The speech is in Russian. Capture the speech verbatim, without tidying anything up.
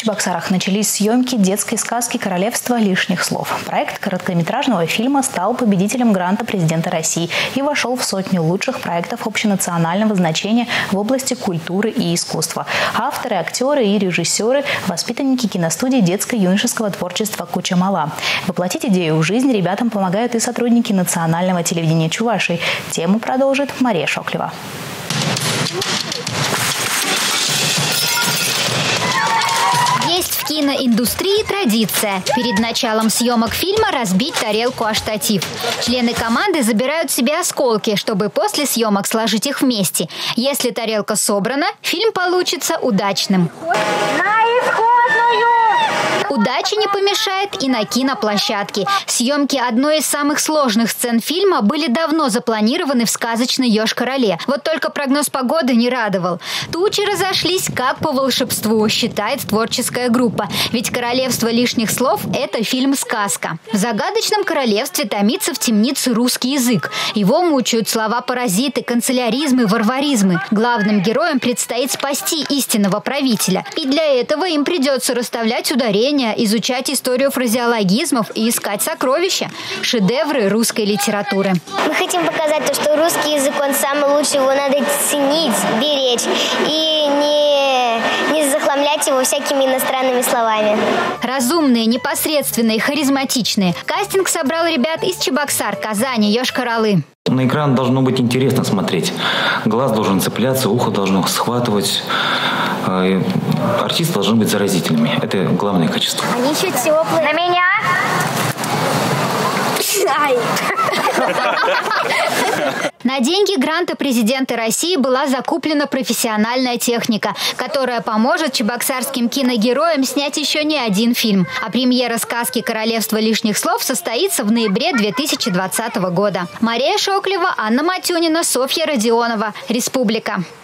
В Чебоксарах начались съемки детской сказки «Королевство лишних слов». Проект короткометражного фильма стал победителем гранта президента России и вошел в сотню лучших проектов общенационального значения в области культуры и искусства. Авторы, актеры и режиссеры – воспитанники киностудии детско-юношеского творчества «Куча-Мала». Воплотить идею в жизнь ребятам помогают и сотрудники национального телевидения Чувашии. Тему продолжит Мария Шоклева. Есть в киноиндустрии традиция. Перед началом съемок фильма разбить тарелку о штатив. Члены команды забирают себе осколки, чтобы после съемок сложить их вместе. Если тарелка собрана, фильм получится удачным. На исходную! Удача не помешает и на киноплощадке. Съемки одной из самых сложных сцен фильма были давно запланированы в сказочной Йошкар-Оле. Вот только прогноз погоды не радовал. Тучи разошлись как по волшебству, считает творческая группа. Ведь «Королевство лишних слов» – это фильм-сказка. В загадочном королевстве томится в темнице русский язык. Его мучают слова-паразиты, канцеляризмы, варваризмы. Главным героям предстоит спасти истинного правителя. И для этого им придется расставлять ударения, изучать историю фразеологизмов и искать сокровища. Шедевры русской литературы. Мы хотим показать то, что русский язык, он самый лучший, его надо ценить, беречь и не, не захламлять его всякими иностранными словами. Разумные, непосредственные, харизматичные. Кастинг собрал ребят из Чебоксар, Казани, Йошкар-Олы. На экран должно быть интересно смотреть. Глаз должен цепляться, ухо должно схватывать. Артисты должны быть заразительными. Это главное качество. Они еще теплые. На меня! На деньги гранта президента России была закуплена профессиональная техника, которая поможет чебоксарским киногероям снять еще не один фильм. А премьера сказки «Королевство лишних слов» состоится в ноябре две тысячи двадцатого года. Мария Шоклева, Анна Матюнина, Софья Родионова. Республика.